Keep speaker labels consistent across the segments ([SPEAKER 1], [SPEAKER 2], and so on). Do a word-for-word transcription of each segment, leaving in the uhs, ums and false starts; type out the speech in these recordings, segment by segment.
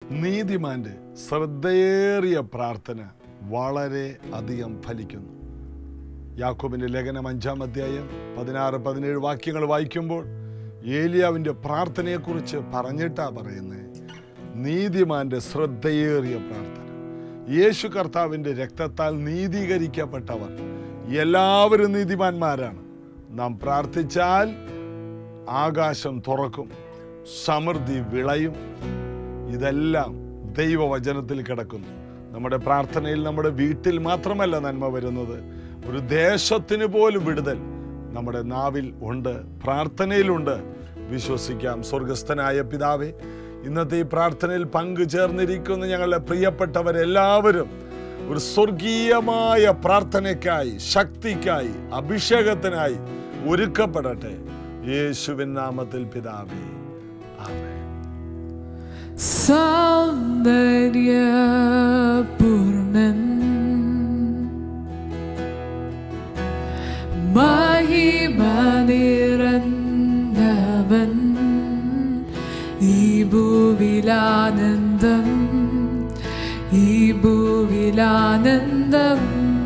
[SPEAKER 1] നീതിമാന്റെ ശ്രദ്ധയേറിയ പ്രാർത്ഥന വളരെ അധികം ഫലിക്കുന്നു. യാക്കോബിന്റെ ലേഖനം അഞ്ചാം അധ്യായം പതിനാറ് പതിനേഴ് വാക്യങ്ങൾ വായിക്കുമ്പോൾ ഏലിയാവിൻ്റെ പ്രാർത്ഥനയെക്കുറിച്ച് പറഞ്ഞിട്ടാ പറയുന്നത്. നീതിമാന്റെ ശ്രദ്ധയേറിയ പ്രാർത്ഥന. യേശു കർത്താവിൻ്റെ രക്തത്താൽ നീതീകരിക്കപ്പെട്ടവർ എല്ലാവരും നീതിമാന്മാരാണ്. നാം പ്രാർത്ഥിച്ചാൽ ആകാശം തുറക്കും, സമൃദ്ധി വിളയും. ഇതെല്ലാം ദൈവവചനത്തിൽ കിടക്കുന്നു. നമ്മുടെ പ്രാർത്ഥനയിൽ നമ്മുടെ വീട്ടിൽ മാത്രമല്ല നന്മ വരുന്നത്, ഒരു ദേശത്തിന് പോലും വിടുതൽ നമ്മുടെ നാവിൽ ഉണ്ട്, പ്രാർത്ഥനയിലുണ്ട്. വിശ്വസിക്കാം. സ്വർഗസ്ഥനായ പിതാവേ, ഇന്നത്തെ ഈ പ്രാർത്ഥനയിൽ പങ്കു ചേർന്നിരിക്കുന്ന ഞങ്ങളുടെ പ്രിയപ്പെട്ടവരെല്ലാവരും ഒരു സ്വർഗീയമായ പ്രാർത്ഥനയ്ക്കായി, ശക്തിക്കായി, അഭിഷേകത്തിനായി ഒരുക്കപ്പെടട്ടെ. യേശുവിൻ നാമത്തിൽ പിതാവേ, ആമേൻ.
[SPEAKER 2] സൗന്ദര്യപൂർണ്ണൻ മഹിമ നിറഞ്ഞവൻ ഈ ഭൂവിലാനന്ദം, ഈ ഭൂവിലാനന്ദം.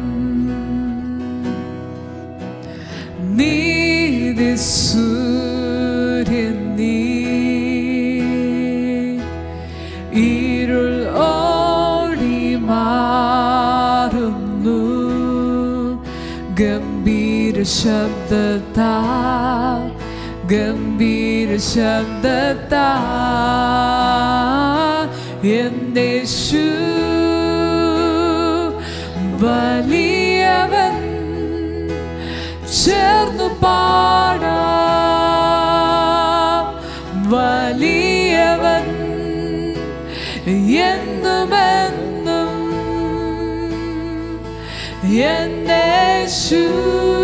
[SPEAKER 2] നീതി സൂര്യൻ നീ ഇരുൾ ഓടി മാറുന്നു. ഗംഭീര ശബ്ദത്താൽ, ഗംഭീര ശബ്ദത്താൽ എന്നേശു വലിയവൻ. ചേർന്നു പാടാം, വലിയവൻ എന്നുമെന്നും എന്നേശു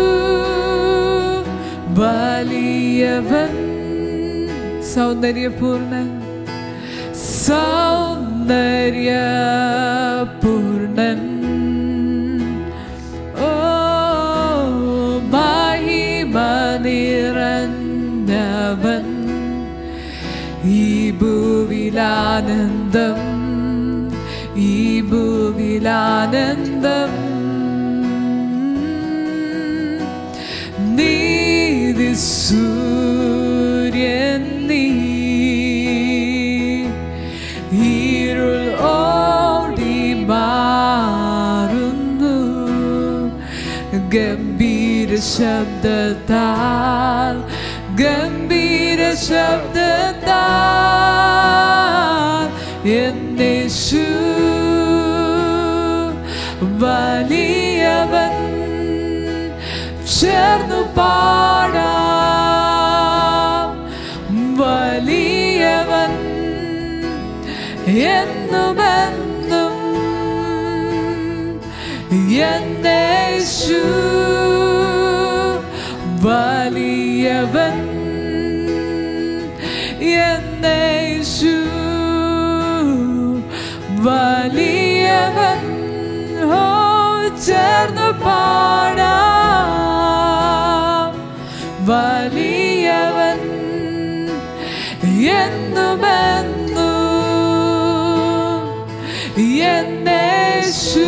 [SPEAKER 2] വലിയവൻ. സൗന്ദര്യപൂർണ്ണൻ, സൗന്ദര്യപൂർണ്ണൻ, ഓ മഹിമ നിറഞ്ഞവൻ ഈ ഭൂവിലാനന്ദം, ഈ ഭൂവിലാനന്ദം. നീതി സൂര്യൻ നീ ഇരുൾ ഓടി മാറുന്നു. ഗംഭീര ശബ്ദത്താൽ, ഗംഭീര ശബ്ദത്താൽ എന്നേശു വലിയവൻ. ചേർന്നു പാടാം, വലിയവൻ എന്നുമെന്നും എന്നേശു വലിയവൻ, എന്നേശു വലിയവൻ. ഓ ചേർന്നു പാടാം, വലിയവൻ എന്നുമെന്നും എന്നേശു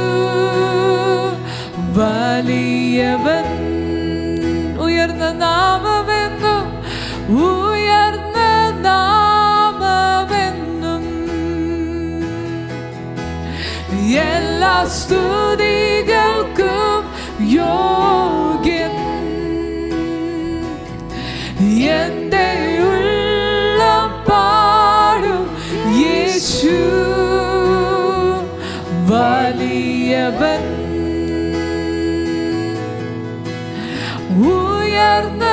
[SPEAKER 2] വലിയവൻ. ഉയർന്ന നാമമെന്നും, ഉയർന്ന നാമമെന്നും എല്ലാ സ്തുതികൾക്കും യോഗ്യൻ. എന്റെ ഉള്ളം പാടും യേശു വലിയവൻ. ഉയർന്ന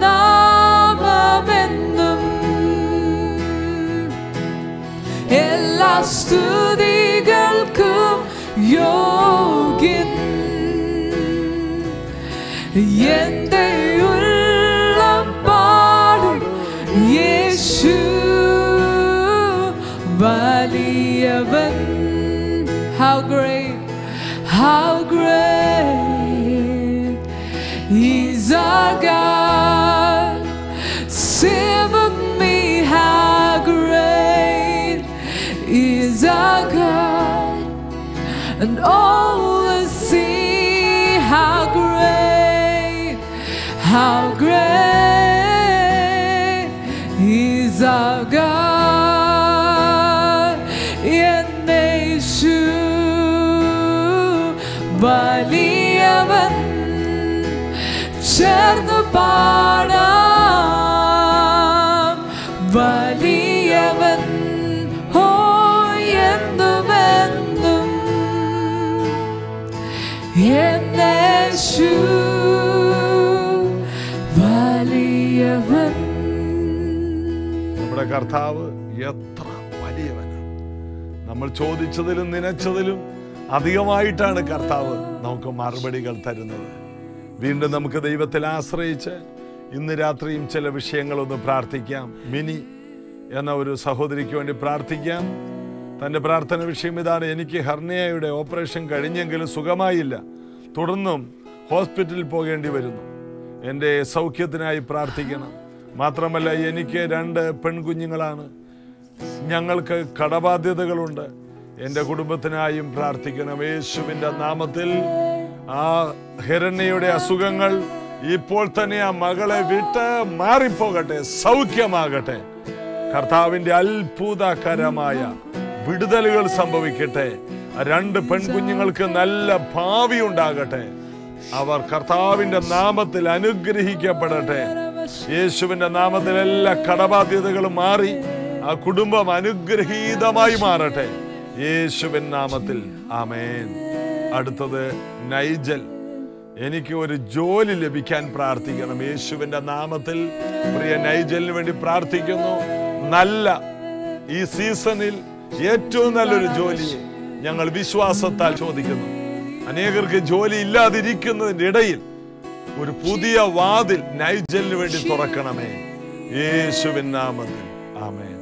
[SPEAKER 2] നാമമെന്നും എല്ലാ സ്തുതികൾക്കും യോഗ്യൻ. എന്റെ ഉള്ളം പാടും യേശു വലിയവൻ. How great, how great is our God. Sing with me, how great is our God, and all will see how great, how great is our God. Enneyeshu valiyavan ചേർന്ന് പാടാം. വലിയവൻ ഓ എന്നുമെന്നും യേശു വലിയവൻ.
[SPEAKER 1] നമ്മുടെ കർത്താവ് എത്ര വലിയവനാണ്. നമ്മൾ ചോദിച്ചതിലും നനച്ചതിലും അധികമായിട്ടാണ് കർത്താവ് നമുക്ക് മറുപടികൾ തരുന്നത്. വീണ്ടും നമുക്ക് ദൈവത്തിൽ ആശ്രയിച്ച് ഇന്ന് രാത്രിയും ചില വിഷയങ്ങളൊന്ന് പ്രാർത്ഥിക്കാം. മിനി എന്ന ഒരു സഹോദരിക്ക് വേണ്ടി പ്രാർത്ഥിക്കാം. തൻ്റെ പ്രാർത്ഥന വിഷയം ഇതാണ്: എനിക്ക് ഹെർണിയയുടെ ഓപ്പറേഷൻ കഴിഞ്ഞെങ്കിലും സുഖമായില്ല, തുടർന്നും ഹോസ്പിറ്റലിൽ പോകേണ്ടി വരുന്നു. എൻ്റെ സൗഖ്യത്തിനായി പ്രാർത്ഥിക്കണം. മാത്രമല്ല, എനിക്ക് രണ്ട് പെൺകുഞ്ഞുങ്ങളാണ്, ഞങ്ങൾക്ക് കടബാധ്യതകളുണ്ട്. എൻ്റെ കുടുംബത്തിനായും പ്രാർത്ഥിക്കണം. യേശുവിൻ്റെ നാമത്തിൽ ആ ഹിരണ്യയുടെ അസുഖങ്ങൾ ഇപ്പോൾ തന്നെ ആ മകളെ വിട്ട് മാറിപ്പോകട്ടെ, സൗഖ്യമാകട്ടെ. കർത്താവിൻ്റെ അത്ഭുതകരമായ വിടുതലുകൾ സംഭവിക്കട്ടെ. രണ്ട് പെൺകുഞ്ഞുങ്ങൾക്ക് നല്ല ഭാവി ഉണ്ടാകട്ടെ. അവർ കർത്താവിൻ്റെ നാമത്തിൽ അനുഗ്രഹിക്കപ്പെടട്ടെ. യേശുവിൻ്റെ നാമത്തിൽ എല്ലാ കടബാധ്യതകളും മാറി ആ കുടുംബം അനുഗ്രഹീതമായി മാറട്ടെ. യേശുവിൻ നാമത്തിൽ ആമേൻ. അടുത്തത് നൈജൽ. എനിക്ക് ഒരു ജോലി ലഭിക്കാൻ പ്രാർത്ഥിക്കണം. യേശുവിൻ്റെ നാമത്തിൽ പ്രിയ നൈജലിന് വേണ്ടി പ്രാർത്ഥിക്കുന്നു. നല്ല ഈ സീസണിൽ ഏറ്റവും നല്ലൊരു ജോലി ഞങ്ങൾ വിശ്വാസത്താൽ ചോദിക്കുന്നു. അനേകർക്ക് ജോലി ഇല്ലാതിരിക്കുന്നതിൻ്റെ ഇടയിൽ ഒരു പുതിയ വാതിൽ നൈജലിന് വേണ്ടി തുറക്കണമേ, യേശുവിൻ നാമത്തിൽ ആമേൻ.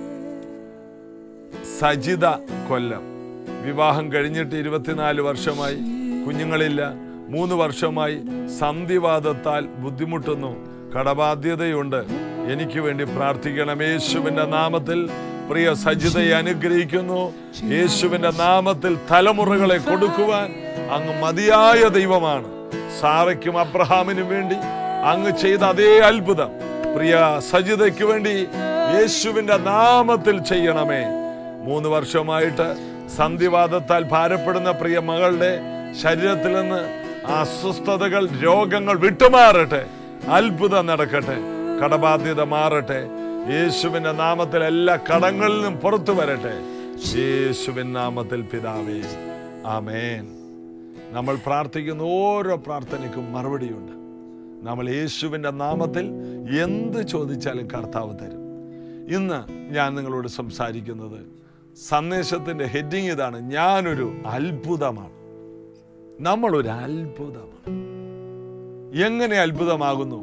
[SPEAKER 1] സജിത കൊല്ലം. വിവാഹം കഴിഞ്ഞിട്ട് ഇരുപത്തിനാല് വർഷമായി, കുഞ്ഞുങ്ങളില്ല. മൂന്ന് വർഷമായി സന്ധിവാതത്താൽ ബുദ്ധിമുട്ടുന്നു, കടബാധ്യതയുണ്ട്. എനിക്ക് വേണ്ടി പ്രാർത്ഥിക്കണം. യേശുവിൻ്റെ നാമത്തിൽ പ്രിയ സജിതയെ അനുഗ്രഹിക്കുന്നു. യേശുവിൻ്റെ നാമത്തിൽ തലമുറകളെ കൊടുക്കുവാൻ അങ്ങ് മതിയായ ദൈവമാണ്. സാറയ്ക്കും അബ്രഹാമിനും വേണ്ടി അങ്ങ് ചെയ്ത അതേ അത്ഭുതം പ്രിയ സജിതയ്ക്ക് വേണ്ടി യേശുവിൻ്റെ നാമത്തിൽ ചെയ്യണമേ. മൂന്ന് വർഷമായിട്ട് സന്ധിവാതത്താൽ ഭാരപ്പെടുന്ന പ്രിയ മകളുടെ ശരീരത്തിൽ നിന്ന് അസ്വസ്ഥതകൾ, രോഗങ്ങൾ വിട്ടുമാറട്ടെ. അത്ഭുതം നടക്കട്ടെ. കടബാധ്യത മാറട്ടെ. യേശുവിൻ്റെ നാമത്തിൽ എല്ലാ കടങ്ങളിൽ നിന്നും പുറത്തു വരട്ടെ. യേശുവിൻ നാമത്തിൽ പിതാവേ ആമേൻ. നമ്മൾ പ്രാർത്ഥിക്കുന്ന ഓരോ പ്രാർത്ഥനയ്ക്കും മറുപടിയുണ്ട്. നമ്മൾ യേശുവിൻ്റെ നാമത്തിൽ എന്ത് ചോദിച്ചാലും കർത്താവ് തരും. ഇന്ന് ഞാൻ നിങ്ങളോട് സംസാരിക്കുന്നത് സന്ദേശത്തിൻ്റെ ഹെഡിങ് ഇതാണ്: ഞാനൊരു അത്ഭുതമാണ്. നമ്മളൊരു അത്ഭുതമാണ്. എങ്ങനെ അത്ഭുതമാകുന്നു?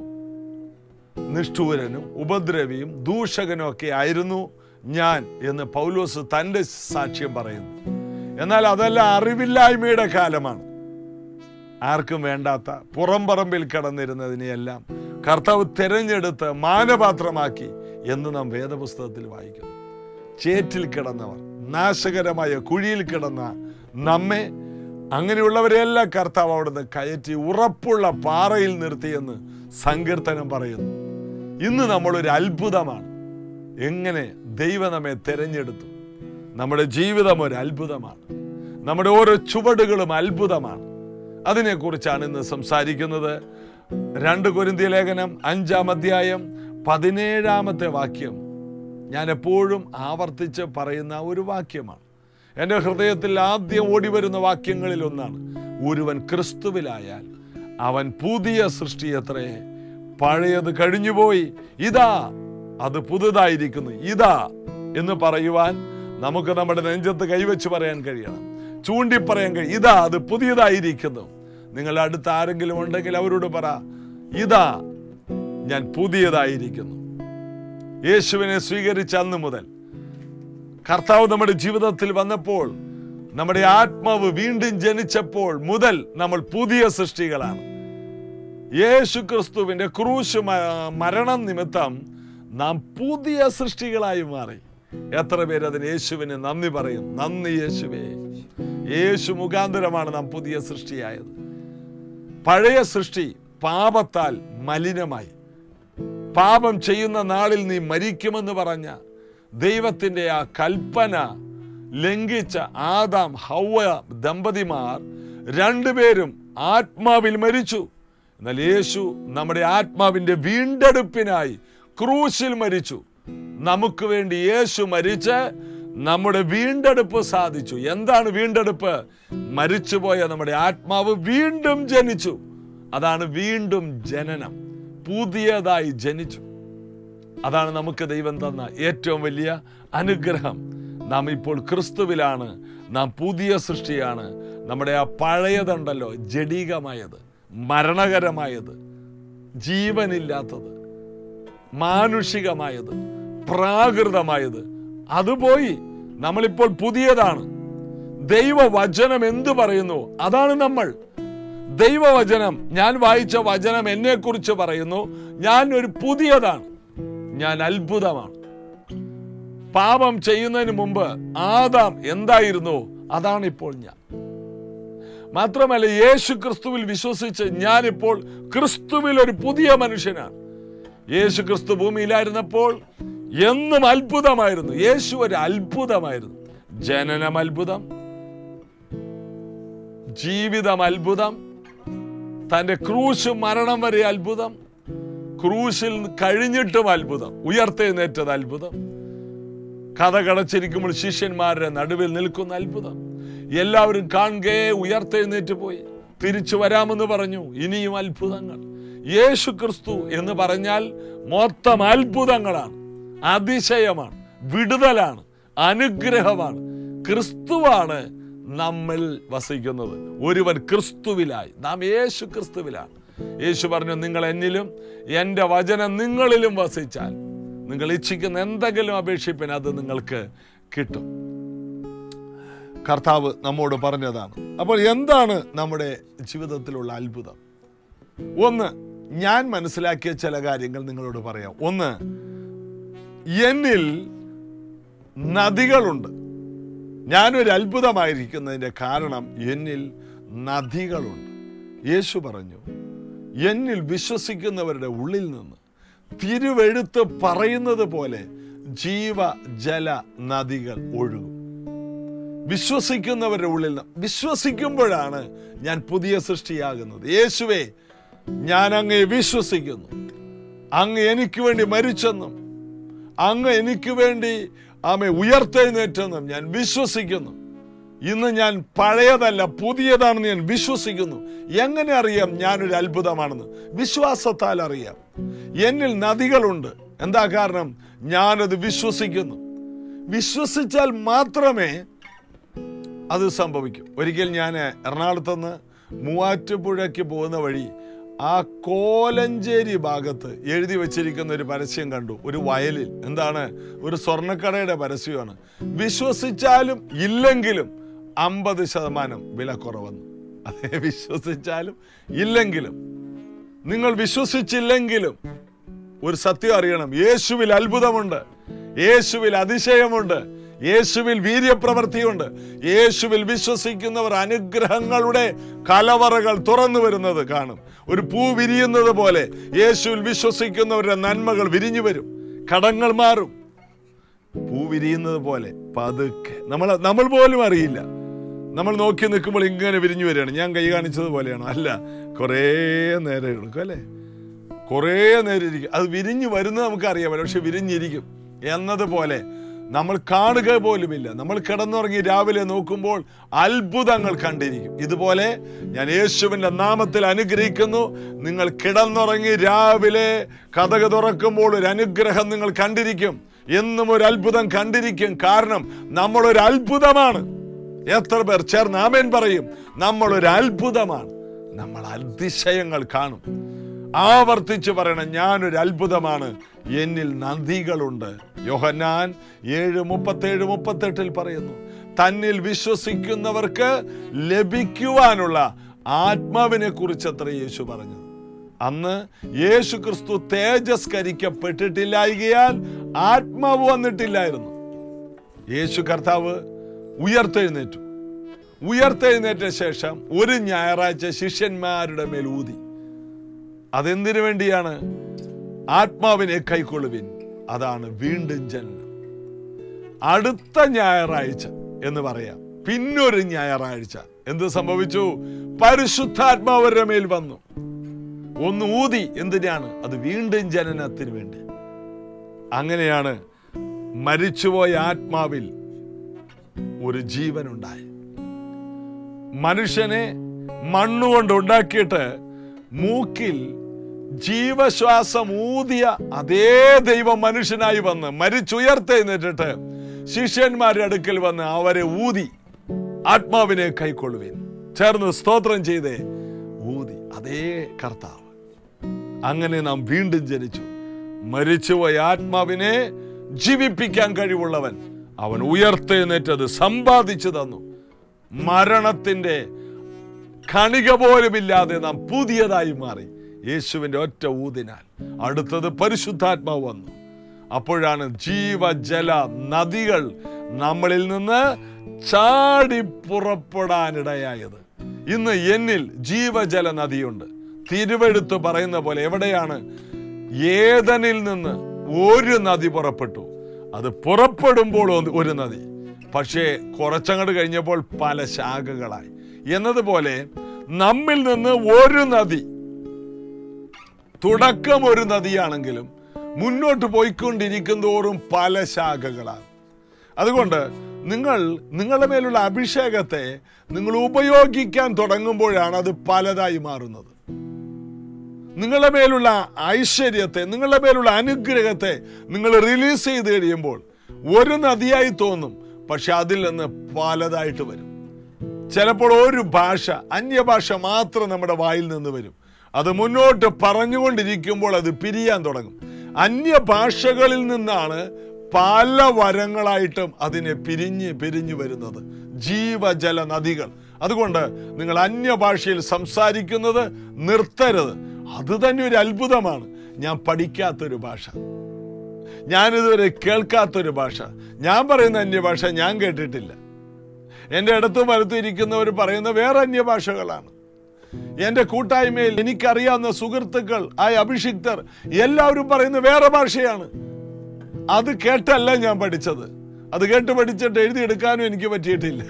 [SPEAKER 1] നിഷ്ഠൂരനും ഉപദ്രവിയും ദൂഷകനും ഒക്കെ ആയിരുന്നു ഞാൻ എന്ന് പൗലോസ് തൻ്റെ സാക്ഷ്യം പറയുന്നു. എന്നാൽ അതെല്ലാം അറിവില്ലായ്മയുടെ കാലമാണ്. ആർക്കും വേണ്ടാത്ത പുറംപറമ്പിൽ കിടന്നിരുന്നതിനെയെല്ലാം കർത്താവ് തിരഞ്ഞെടുത്ത് മാനപാത്രമാക്കി എന്ന് നാം വേദപുസ്തകത്തിൽ വായിക്കുന്നു. ചേറ്റിൽ കിടന്നവർ, നാശകരമായ കുഴിയിൽ കിടന്ന നമ്മെ, അങ്ങനെയുള്ളവരെല്ലാം കർത്താവ് അവിടുന്ന് കയറ്റി ഉറപ്പുള്ള പാറയിൽ നിർത്തിയെന്ന് സങ്കീർത്തനം പറയുന്നു. ഇന്ന് നമ്മളൊരു അത്ഭുതമാണ്. എങ്ങനെ ദൈവം നമ്മെ തിരഞ്ഞെടുത്തു. നമ്മുടെ ജീവിതം ഒരു അത്ഭുതമാണ്. നമ്മുടെ ഓരോ ചുവടുകളും അത്ഭുതമാണ്. അതിനെക്കുറിച്ചാണ് ഇന്ന് സംസാരിക്കുന്നത്. രണ്ട് കൊരിന്ത്യ ലേഖനം അഞ്ചാം അധ്യായം പതിനേഴാമത്തെ വാക്യം ഞാൻ എപ്പോഴും ആവർത്തിച്ച് പറയുന്ന ഒരു വാക്യമാണ്. എൻ്റെ ഹൃദയത്തിൽ ആദ്യം ഓടി വരുന്ന വാക്യങ്ങളിൽ ഒന്നാണ്: ഒരുവൻ ക്രിസ്തുവിലായാൽ അവൻ പുതിയ സൃഷ്ടിയത്രേ, പഴയത് കഴിഞ്ഞുപോയി, ഇതാ അത് പുതുതായിരിക്കുന്നു. ഇതാ എന്ന് പറയുവാൻ നമുക്ക് നമ്മുടെ നെഞ്ചത്ത് കൈവച്ച് പറയാൻ കഴിയണം, ചൂണ്ടി പറയാൻ കഴിയും. ഇതാ അത് പുതിയതായിരിക്കുന്നു. നിങ്ങളുടെ അടുത്ത് ആരെങ്കിലും ഉണ്ടെങ്കിൽ അവരോട് പറ, ഇതാ ഞാൻ പുതിയതായിരിക്കുന്നു. യേശുവിനെ സ്വീകരിച്ച അന്ന് മുതൽ, കർത്താവ് നമ്മുടെ ജീവിതത്തിൽ വന്നപ്പോൾ, നമ്മുടെ ആത്മാവ് വീണ്ടും ജനിച്ചപ്പോൾ മുതൽ നമ്മൾ പുതിയ സൃഷ്ടികളാണ്. യേശു ക്രിസ്തുവിന്റെ ക്രൂശ് മരണം നിമിത്തം നാം പുതിയ സൃഷ്ടികളായി മാറി. എത്ര പേര് അതിന് യേശുവിന് നന്ദി പറയും? നന്ദി യേശുവേ. യേശു മുഖാന്തരമാണ് നാം പുതിയ സൃഷ്ടിയായത്. പഴയ സൃഷ്ടി പാപത്താൽ മലിനമായി. പാപം ചെയ്യുന്ന നാളിൽ നീ മരിക്കുമെന്ന് പറഞ്ഞ ദൈവത്തിൻ്റെ ആ കൽപ്പന ലംഘിച്ച ആദാം ഹൗവ ദമ്പതിമാർ രണ്ടുപേരും ആത്മാവിൽ മരിച്ചു. എന്നാൽ യേശു നമ്മുടെ ആത്മാവിൻ്റെ വീണ്ടെടുപ്പിനായി ക്രൂശിൽ മരിച്ചു. നമുക്ക് വേണ്ടി യേശു മരിച്ച് നമ്മുടെ വീണ്ടെടുപ്പ് സാധിച്ചു. എന്താണ് വീണ്ടെടുപ്പ്? മരിച്ചുപോയ നമ്മുടെ ആത്മാവ് വീണ്ടും ജനിച്ചു. അതാണ് വീണ്ടും ജനനം. പുതിയതായി ജനിച്ചു. അതാണ് നമുക്ക് ദൈവം തന്ന ഏറ്റവും വലിയ അനുഗ്രഹം. നാം ഇപ്പോൾ ക്രിസ്തുവിലാണ്. നാം പുതിയ സൃഷ്ടിയാണ്. നമ്മുടെ ആ പഴയതുണ്ടല്ലോ, ജഡികമായത്, മരണകരമായത്, ജീവനില്ലാത്തത്, മാനുഷികമായത്, പ്രാകൃതമായത്, അത് പോയി. നമ്മളിപ്പോൾ പുതിയതാണ്. ദൈവവചനം എന്തു പറയുന്നു അതാണ് നമ്മൾ. ദൈവവചനം, ഞാൻ വായിച്ച വചനം എന്നെ കുറിച്ച് പറയുന്നു, ഞാൻ ഒരു പുതിയതാണ്, ഞാൻ അത്ഭുതമാണ്. പാപം ചെയ്യുന്നതിന് മുമ്പ് ആദാം എന്തായിരുന്നു അതാണ് ഇപ്പോൾ ഞാൻ. മാത്രമല്ല, യേശു ക്രിസ്തുവിൽ വിശ്വസിച്ച് ഞാനിപ്പോൾ ക്രിസ്തുവിൽ ഒരു പുതിയ മനുഷ്യനാണ്. യേശു ക്രിസ്തു ഭൂമിയിലായിരുന്നപ്പോൾ എന്നും അത്ഭുതമായിരുന്നു. യേശു ഒരു അത്ഭുതമായിരുന്നു. ജനനം അത്ഭുതം, ജീവിതം അത്ഭുതം, തൻ്റെ ക്രൂശ് മരണം വരെ അത്ഭുതം, ക്രൂശിൽ കഴിഞ്ഞിട്ടും അത്ഭുതം, ഉയർത്തെഴുന്നേറ്റത് അത്ഭുതം, കഥ കടച്ചിരിക്കുമ്പോൾ ശിഷ്യന്മാരുടെ നടുവിൽ നിൽക്കുന്ന അത്ഭുതം, എല്ലാവരും കാണുകേ ഉയർത്തെഴുന്നേറ്റ് പോയി, തിരിച്ചു വരാമെന്ന് പറഞ്ഞു. ഇനിയും അത്ഭുതങ്ങൾ. യേശു ക്രിസ്തു എന്ന് പറഞ്ഞാൽ മൊത്തം അത്ഭുതങ്ങളാണ്, അതിശയമാണ്, വിടുതലാണ്, അനുഗ്രഹമാണ്. ക്രിസ്തുവാണ് നമ്മൾ വസിക്കുന്നത്. ഒരുവൻ ക്രിസ്തുവിലായി, നാം യേശു ക്രിസ്തുവിലാണ്. യേശു പറഞ്ഞു, നിങ്ങൾ എന്നിലും എൻ്റെ വചനം നിങ്ങളിലും വസിച്ചാൽ നിങ്ങൾ ഇച്ഛിക്കുന്ന എന്തെങ്കിലും അപേക്ഷിപ്പിൻ, അത് നിങ്ങൾക്ക് കിട്ടും. കർത്താവ് നമ്മോട് പറഞ്ഞതാണ്. അപ്പോൾ എന്താണ് നമ്മുടെ ജീവിതത്തിലുള്ള അത്ഭുതം? ഒന്ന്, ഞാൻ മനസ്സിലാക്കിയ ചില കാര്യങ്ങൾ നിങ്ങളോട് പറയാം. ഒന്ന്, എന്നിൽ നദികളുണ്ട്. ഞാനൊരു അത്ഭുതമായിരിക്കുന്നതിൻ്റെ കാരണം എന്നിൽ നദികളുണ്ട്. യേശു പറഞ്ഞു, എന്നിൽ വിശ്വസിക്കുന്നവരുടെ ഉള്ളിൽ നിന്ന് തിരുവെഴുത്ത് പറയുന്നത് പോലെ ജീവജല നദികൾ ഒഴുകും. വിശ്വസിക്കുന്നവരുടെ ഉള്ളിൽ നിന്ന്. വിശ്വസിക്കുമ്പോഴാണ് ഞാൻ പുതിയ സൃഷ്ടിയാകുന്നത്. യേശുവേ, ഞാൻ അങ്ങയെ വിശ്വസിക്കുന്നു. അങ്ങ് എനിക്ക് വേണ്ടി മരിച്ചെന്നും അങ്ങ് എനിക്ക് വേണ്ടി ആമേ ഉയർത്തെഴുന്നേറ്റെന്നും ഞാൻ വിശ്വസിക്കുന്നു. ഇന്ന് ഞാൻ പഴയതല്ല, പുതിയതാണെന്ന് ഞാൻ വിശ്വസിക്കുന്നു. എങ്ങനെ അറിയാം ഞാനൊരു അത്ഭുതമാണെന്ന്? വിശ്വാസത്താൽ അറിയാം. എന്നിൽ നദികളുണ്ട്. എന്താ കാരണം? ഞാനത് വിശ്വസിക്കുന്നു. വിശ്വസിച്ചാൽ മാത്രമേ അത് സംഭവിക്കും. ഒരിക്കൽ ഞാൻ എറണാകുളത്തുനിന്ന് മൂവാറ്റുപുഴയ്ക്ക് പോകുന്ന വഴി ആ കോലഞ്ചേരി ഭാഗത്ത് എഴുതി വച്ചിരിക്കുന്ന ഒരു പരസ്യം കണ്ടു. ഒരു വയലിൽ എന്താണ്? ഒരു സ്വർണ്ണക്കടയുടെ പരസ്യമാണ്. വിശ്വസിച്ചാലും ഇല്ലെങ്കിലും അമ്പത് ശതമാനം വില കുറവെന്ന്. അതെ, വിശ്വസിച്ചാലും ഇല്ലെങ്കിലും, നിങ്ങൾ വിശ്വസിച്ചില്ലെങ്കിലും ഒരു സത്യം അറിയണം, യേശുവിൽ അത്ഭുതമുണ്ട്, യേശുവിൽ അതിശയമുണ്ട്, യേശുവിൽ വീര്യപ്രവൃത്തിയുണ്ട്. യേശുവിൽ വിശ്വസിക്കുന്നവർ അനുഗ്രഹങ്ങളുടെ കലവറകൾ തുറന്നു വരുന്നത് കാണും. ഒരു പൂ വിരിയുന്നത് പോലെ യേശുവിൽ വിശ്വസിക്കുന്നവരുടെ നന്മകൾ വിരിഞ്ഞു വരും, കടങ്ങൾ മാറും. പൂ വിരിയുന്നത് പോലെ പതുക്കെ, നമ്മൾ നമ്മൾ പോലും അറിയില്ല. നമ്മൾ നോക്കി നിൽക്കുമ്പോൾ ഇങ്ങനെ വിരിഞ്ഞു വരികയാണ്. ഞാൻ കൈ കാണിച്ചത് പോലെയാണോ? അല്ല, കുറേ നേരം എടുക്കും അല്ലേ? കുറേ നേരം ഇരിക്കും. അത് വിരിഞ്ഞു വരുന്നത് നമുക്കറിയാം, പക്ഷെ വിരിഞ്ഞിരിക്കും എന്നതുപോലെ നമ്മൾ കാണുക പോലുമില്ല. നമ്മൾ കിടന്നുറങ്ങി രാവിലെ നോക്കുമ്പോൾ അത്ഭുതങ്ങൾ കണ്ടിരിക്കും. ഇതുപോലെ ഞാൻ യേശുവിൻ്റെ നാമത്തിൽ അനുഗ്രഹിക്കുന്നു. നിങ്ങൾ കിടന്നുറങ്ങി രാവിലെ കതക് തുറക്കുമ്പോൾ ഒരു അനുഗ്രഹം നിങ്ങൾ കണ്ടിരിക്കും. എന്നും ഒരു അത്ഭുതം കണ്ടിരിക്കും. കാരണം നമ്മളൊരു അത്ഭുതമാണ്. എത്ര പേർ ചേർന്ന് ആമേൻ പറയും? നമ്മളൊരു അത്ഭുതമാണ്. നമ്മൾ അതിശയങ്ങൾ കാണും. ആവർത്തിച്ച് പറയണം, ഞാനൊരു അത്ഭുതമാണ്, എന്നിൽ നദികളുണ്ട്. യോഹന്നാൻ ഏഴ് മുപ്പത്തേഴ് മുപ്പത്തെട്ടിൽ പറയുന്നു, തന്നിൽ വിശ്വസിക്കുന്നവർക്ക് ലഭിക്കുവാനുള്ള ആത്മാവിനെ കുറിച്ച് അത്ര യേശു പറഞ്ഞത്. അന്ന് യേശു ക്രിസ്തു തേജസ്കരിക്കപ്പെട്ടിട്ടില്ലായകയാൽ ആത്മാവ് വന്നിട്ടില്ലായിരുന്നു. യേശു കർത്താവ് ഉയർത്തെഴുന്നേറ്റു. ഉയർത്തെഴുന്നേറ്റ ശേഷം ഒരു ഞായറാഴ്ച ശിഷ്യന്മാരുടെ മേൽ ഊതി. അതെന്തിനു വേണ്ടിയാണ്? ആത്മാവിനെ കൈക്കൊള്ളുവിൻ, അതാണ് വീണ്ടും ജനനം. അടുത്ത ഞായറാഴ്ച എന്ന് പറയാം, പിന്നൊരു ഞായറാഴ്ച എന്ത് സംഭവിച്ചു? പരിശുദ്ധാത്മാവരുടെ മേൽ വന്നു, ഒന്ന് ഊതി. എന്തിനാണ്? അത് വീണ്ടും ജനനത്തിന് വേണ്ടി. അങ്ങനെയാണ് മരിച്ചുപോയ ആത്മാവിൽ ഒരു ജീവനുണ്ടായി. മനുഷ്യനെ മണ്ണുകൊണ്ട് ഉണ്ടാക്കിയിട്ട് മൂക്കിൽ ജീവശ്വാസം ഊതിയ അതേ ദൈവം മനുഷ്യനായി വന്ന് മരിച്ചുയർത്തെഴുന്നേറ്റിട്ട് ശിഷ്യന്മാരുടെ അടുക്കൽ വന്ന് അവരെ ഊതി, ആത്മാവിനെ കൈക്കൊള്ളുവിൻ. ചേർന്ന് സ്തോത്രം ചെയ്തേ, ഊതി. അതേ കർത്താവ്. അങ്ങനെ നാം വീണ്ടും ജനിച്ചു. മരിച്ചുപോയ ആത്മാവിനെ ജീവിപ്പിക്കാൻ കഴിവുള്ളവൻ അവൻ ഉയർത്തെഴുന്നേറ്റത് സമ്പാദിച്ചു തന്നു. മരണത്തിന്റെ കണിക പോലുമില്ലാതെ നാം പുതിയതായി മാറി യേശുവിന്റെ ഒറ്റ ഊതിനാൽ. അടുത്തത് പരിശുദ്ധാത്മാവ് വന്നു. അപ്പോഴാണ് ജീവജല നദികൾ നമ്മളിൽ നിന്ന് ചാടി പുറപ്പെടാനിടയായത്. ഇന്ന് എന്നിൽ ജീവജല നദിയുണ്ട്. തിരുവെഴുത്ത് പറയുന്ന പോലെ എവിടെയാണ്? ഏദനിൽ നിന്ന് ഒരു നദി പുറപ്പെട്ടു. അത് പുറപ്പെടുമ്പോൾ ഒരു നദി, പക്ഷേ കുറച്ചങ്ങോട്ട് കഴിഞ്ഞപ്പോൾ പല ശാഖകളായി എന്നതുപോലെ നമ്മിൽ നിന്ന് ഒരു നദി, തുടക്കം ഒരു നദിയാണെങ്കിലും മുന്നോട്ട് പോയിക്കൊണ്ടിരിക്കും തോറും പല ശാഖകളാണ്. അതുകൊണ്ട് നിങ്ങൾ നിങ്ങളുടെ മേലുള്ള അഭിഷേകത്തെ നിങ്ങൾ ഉപയോഗിക്കാൻ തുടങ്ങുമ്പോഴാണ് അത് പലതായി മാറുന്നത്. നിങ്ങളുടെ മേലുള്ള ഐശ്വര്യത്തെ, നിങ്ങളുടെ മേലുള്ള അനുഗ്രഹത്തെ നിങ്ങൾ റിലീസ് ചെയ്ത് കഴിയുമ്പോൾ ഒരു നദിയായി തോന്നും, പക്ഷെ അതിൽ നിന്ന് പലതായിട്ട് വരും. ചിലപ്പോൾ ഒരു ഭാഷ, അന്യഭാഷ മാത്രം നമ്മുടെ വായിൽ നിന്ന് വരും. അത് മുന്നോട്ട് പറഞ്ഞുകൊണ്ടിരിക്കുമ്പോൾ അത് പിരിയാൻ തുടങ്ങും. അന്യഭാഷകളിൽ നിന്നാണ് പല വരങ്ങളായിട്ടും അതിനെ പിരിഞ്ഞ് പിരിഞ്ഞു വരുന്നത്, ജീവജല നദികൾ. അതുകൊണ്ട് നിങ്ങൾ അന്യഭാഷയിൽ സംസാരിക്കുന്നത് നിർത്തരുത്. അത് തന്നെ ഒരു അത്ഭുതമാണ്. ഞാൻ പഠിക്കാത്തൊരു ഭാഷ, ഞാനിതുവരെ കേൾക്കാത്തൊരു ഭാഷ, ഞാൻ പറയുന്ന അന്യഭാഷ ഞാൻ കേട്ടിട്ടില്ല. എൻ്റെ അടുത്തും വലത്തും ഇരിക്കുന്നവർ പറയുന്ന വേറെ അന്യഭാഷകളാണ്. എൻ്റെ കൂട്ടായ്മയിൽ എനിക്കറിയാവുന്ന സുഹൃത്തുക്കൾ, ആയ അഭിഷിക്തർ എല്ലാവരും പറയുന്ന വേറെ ഭാഷയാണ്. അത് കേട്ടല്ല ഞാൻ പഠിച്ചത്. അത് കേട്ട് പഠിച്ചിട്ട് എഴുതിയെടുക്കാനും എനിക്ക് പറ്റിയിട്ടില്ല.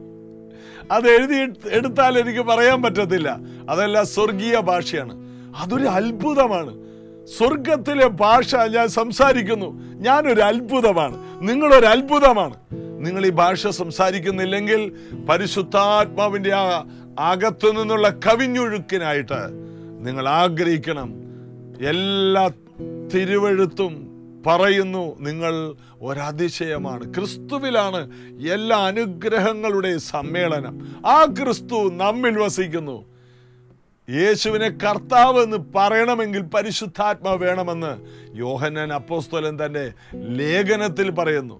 [SPEAKER 1] അത് എഴുതി എടുത്താൽ എനിക്ക് പറയാൻ പറ്റത്തില്ല. അതെല്ലാം സ്വർഗീയ ഭാഷയാണ്. അതൊരു അത്ഭുതമാണ്. സ്വർഗത്തിലെ ഭാഷ ഞാൻ സംസാരിക്കുന്നു. ഞാനൊരു അത്ഭുതമാണ്, നിങ്ങളൊരു അത്ഭുതമാണ്. നിങ്ങൾ ഈ ഭാഷ സംസാരിക്കുന്നില്ലെങ്കിൽ പരിശുദ്ധാത്മാവിന്റെ ആ അകത്തു നിന്നുള്ള കവിഞ്ഞൊഴുക്കിനായിട്ട് നിങ്ങൾ ആഗ്രഹിക്കണം. എല്ലാ തിരുവെഴുത്തും പറയുന്നു നിങ്ങൾ ഒരതിശയമാണ്. ക്രിസ്തുവിലാണ് എല്ലാ അനുഗ്രഹങ്ങളുടെ സമ്മേളനം. ആ ക്രിസ്തു നമ്മിൽ വസിക്കുന്നു. യേശുവിനെ കർത്താവ് എന്ന് പറയണമെങ്കിൽ പരിശുദ്ധാത്മാവ് വേണമെന്ന് യോഹന്നാൻ അപ്പോസ്തലൻ തന്റെ ലേഖനത്തിൽ പറയുന്നു.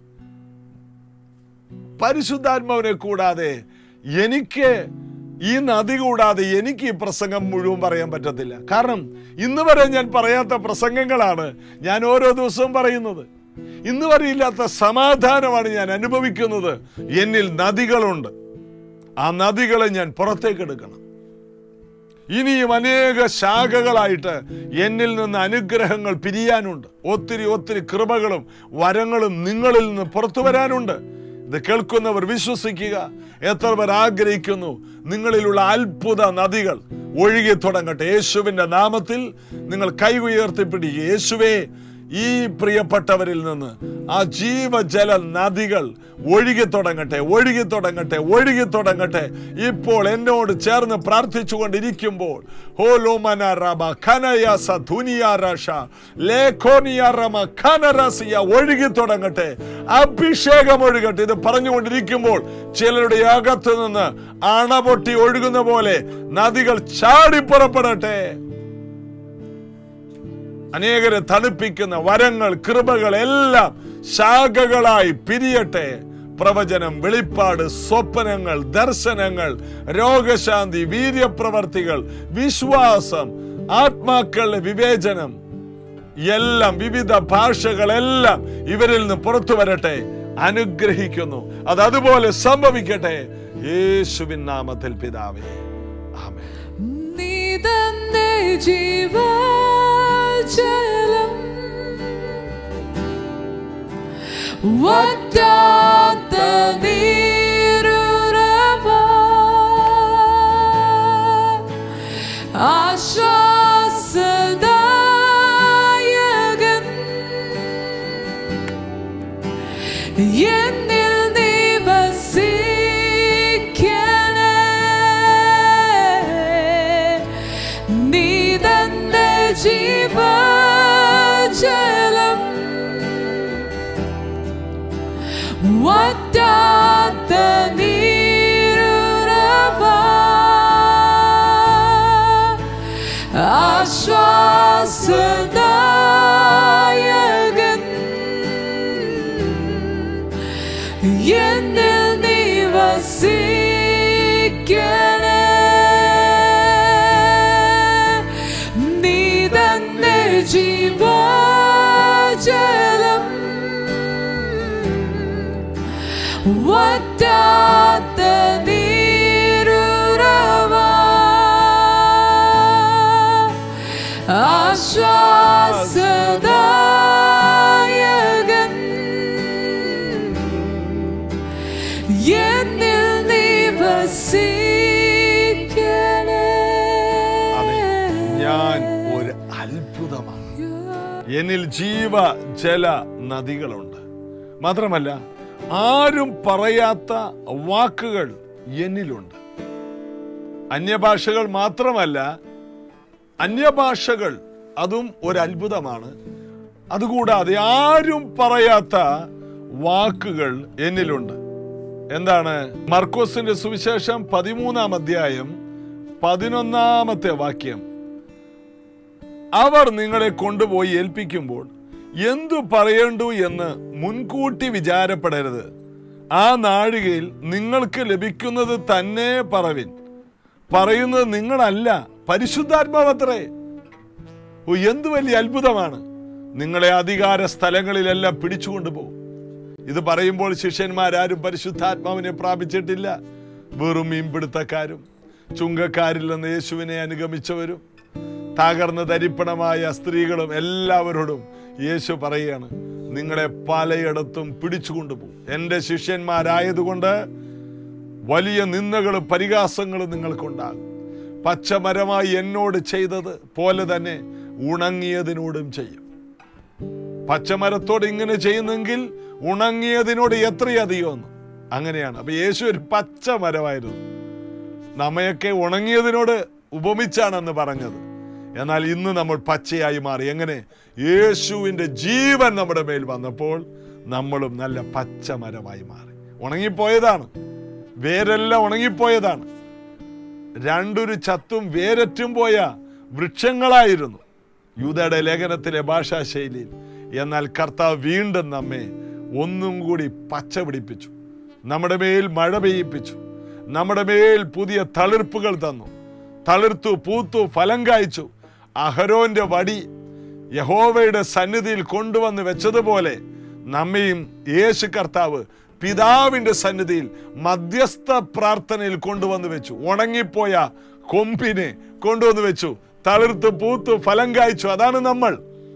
[SPEAKER 1] പരിശുദ്ധാത്മാവിനെ കൂടാതെ എനിക്ക്, ഈ നദി കൂടാതെ എനിക്ക് ഈ പ്രസംഗം മുഴുവൻ പറയാൻ പറ്റത്തില്ല. കാരണം ഇന്ന് വരെ ഞാൻ പറയാത്ത പ്രസംഗങ്ങളാണ് ഞാൻ ഓരോ ദിവസവും പറയുന്നത്. ഇന്ന് വരെ ഇല്ലാത്ത സമാധാനമാണ് ഞാൻ അനുഭവിക്കുന്നത്. എന്നിൽ നദികളുണ്ട്. ആ നദികളെ ഞാൻ പുറത്തേക്ക് എടുക്കണം. ഇനിയും അനേക ശാഖകളായിട്ട് എന്നിൽ നിന്ന് അനുഗ്രഹങ്ങൾ പിരിയാനുണ്ട്. ഒത്തിരി ഒത്തിരി കൃപകളും വരങ്ങളും നിങ്ങളിൽ നിന്ന് പുറത്തു വരാനുണ്ട്. ഇത് കേൾക്കുന്നവർ വിശ്വസിക്കുക. എത്ര പേർ ആഗ്രഹിക്കുന്നു നിങ്ങളിലുള്ള അത്ഭുത നദികൾ ഒഴുകി തുടങ്ങട്ടെ. യേശുവിന്റെ നാമത്തിൽ നിങ്ങൾ കൈ ഉയർത്തിപ്പിടിക്കുക. യേശുവേ, ഈ പ്രിയപ്പെട്ടവരിൽ നിന്ന് ആ ജീവജല നദികൾ ഒഴുകി തുടങ്ങട്ടെ, ഒഴുകി തുടങ്ങട്ടെ, ഒഴുകി തുടങ്ങട്ടെ. ഇപ്പോൾ എന്നോട് ചേർന്ന് പ്രാർത്ഥിച്ചുകൊണ്ടിരിക്കുമ്പോൾ ഒഴുകി തുടങ്ങട്ടെ, അഭിഷേകം ഒഴുകട്ടെ. ഇത് പറഞ്ഞുകൊണ്ടിരിക്കുമ്പോൾ ചിലരുടെ അകത്ത് നിന്ന് അണ പൊട്ടി ഒഴുകുന്ന പോലെ നദികൾ ചാടി പുറപ്പെടട്ടെ. അനേകരെ തണുപ്പിക്കുന്ന വരങ്ങൾ, കൃപകൾ എല്ലാം ശാഖകളായി പിരിയട്ടെ. പ്രവചനം, വെളിപ്പാട്, സ്വപ്നങ്ങൾ, ദർശനങ്ങൾ, രോഗശാന്തി, വീര്യപ്രവർത്തികൾ, വിശ്വാസം, ആത്മാക്കളുടെ വിവേചനം എല്ലാം, വിവിധ ഭാഷകളെല്ലാം ഇവരിൽ നിന്ന് പുറത്തു വരട്ടെ. അനുഗ്രഹിക്കുന്നു. അത് അതുപോലെ സംഭവിക്കട്ടെ യേശുവിൻ നാമത്തിൽ പിതാവേ, ആമേൻ.
[SPEAKER 2] നീ തന്നെ ജീവജലം, വറ്റാത്ത നീരുറവ, ആശ്വാസദായകൻ, എന്നിൽ നീ വസിക്കണേ. നീ തന്നെ ജീവജലം, വറ്റാത്ത നീരുറവ, ആശ്വാസദായകൻ, എന്നിൽ നീ വസിക്കണേ. നീ തന്നെ ജീവജലം, വറ്റാത്ത നീരുറവ, ആശ്വാസദായകൻ, എന്നിൽ നീ വസിക്കണേ.
[SPEAKER 1] ഞാൻ ഒരു അത്ഭുതമാണ്. എന്നിൽ ജീവ ജല നദികളുണ്ട്. മാത്രമല്ല ആരും പറയാത്ത വാക്കുകൾ എന്നിലുണ്ട്. അന്യഭാഷകൾ മാത്രമല്ല, അന്യഭാഷകൾ അതും ഒരു അത്ഭുതമാണ്. അതുകൂടാതെ ആരും പറയാത്ത വാക്കുകൾ എന്നിലുണ്ട്. എന്താണ്? മർക്കോസിന്റെ സുവിശേഷം പതിമൂന്നാം അധ്യായം പതിനൊന്നാമത്തെ വാക്യം. അവർ നിങ്ങളെ കൊണ്ടുപോയി ഏൽപ്പിക്കുമ്പോൾ എന്തു പറയണ്ടു എന്ന് മുൻകൂട്ടി വിചാരപ്പെടരുത്. ആ നാഴികയിൽ നിങ്ങൾക്ക് ലഭിക്കുന്നത് തന്നെ പറവിൻ. പറയുന്നത് നിങ്ങളല്ല, പരിശുദ്ധാത്മാവത്രേ. ഓ, എന്തു വലിയ അത്ഭുതമാണ്! നിങ്ങളെ അധികാര സ്ഥലങ്ങളിലെല്ലാം പിടിച്ചുകൊണ്ടുപോകും. ഇത് പറയുമ്പോൾ ശിഷ്യന്മാരാരും പരിശുദ്ധാത്മാവിനെ പ്രാപിച്ചിട്ടില്ല. വെറും മീൻപിടുത്തക്കാരും ചുങ്കക്കാരിൽ നിന്ന് യേശുവിനെ അനുഗമിച്ചവരും തകർന്ന് തരിപ്പണമായ സ്ത്രീകളും എല്ലാവരോടും യേശു പറയുകയാണ്, നിങ്ങളെ പലയിടത്തും പിടിച്ചുകൊണ്ടുപോകും. എൻ്റെ ശിഷ്യന്മാരായതുകൊണ്ട് വലിയ നിന്ദകളും പരിഹാസങ്ങളും നിങ്ങൾക്കുണ്ടാകും. പച്ചമരമായി എന്നോട് ചെയ്തത് പോലെ തന്നെ ഉണങ്ങിയതിനോടും ചെയ്യും. പച്ചമരത്തോട് ഇങ്ങനെ ചെയ്യുന്നെങ്കിൽ ഉണങ്ങിയതിനോട് എത്രയധികം. അങ്ങനെയാണ്. അപ്പൊ യേശു ഒരു പച്ചമരമായിരുന്നു. നമ്മയൊക്കെ ഉണങ്ങിയതിനോട് ഉപമിച്ചാണെന്ന് പറഞ്ഞത്. എന്നാൽ ഇന്ന് നമ്മൾ പച്ചയായി മാറി. എങ്ങനെ? യേശുവിൻ്റെ ജീവൻ നമ്മുടെ മേൽ വന്നപ്പോൾ നമ്മളും നല്ല പച്ചമരമായി മാറി. ഉണങ്ങിപ്പോയതാണ്, വേരെല്ലാം ഉണങ്ങിപ്പോയതാണ്. രണ്ടൊരു ചത്തും വേരറ്റും പോയ വൃക്ഷങ്ങളായിരുന്നു യൂദയുടെ ലേഖനത്തിലെ ഭാഷാശൈലിയിൽ. എന്നാൽ കർത്താവ് വീണ്ടും നമ്മെ ഒന്നും കൂടി പച്ച പിടിപ്പിച്ചു. നമ്മുടെ മേൽ മഴ പെയ്യിപ്പിച്ചു. നമ്മുടെ മേൽ പുതിയ തളിർപ്പുകൾ തന്നു. തളിർത്തു, പൂത്തു, ഫലം കായ്ച്ചു. അഹരോന്റെ വടി യഹോവയുടെ സന്നിധിയിൽ കൊണ്ടുവന്ന് വെച്ചതുപോലെ നമ്മയും യേശു കർത്താവ് പിതാവിന്റെ സന്നിധിയിൽ മധ്യസ്ഥ പ്രാർത്ഥനയിൽ കൊണ്ടുവന്ന് വെച്ചു. ഉണങ്ങിപ്പോയ കൊമ്പിനെ കൊണ്ടുവന്ന് വെച്ചു. തളിർത്തു, പൂത്തു, ഫലം കായ്ച്ചു. അതാണ് നമ്മൾ.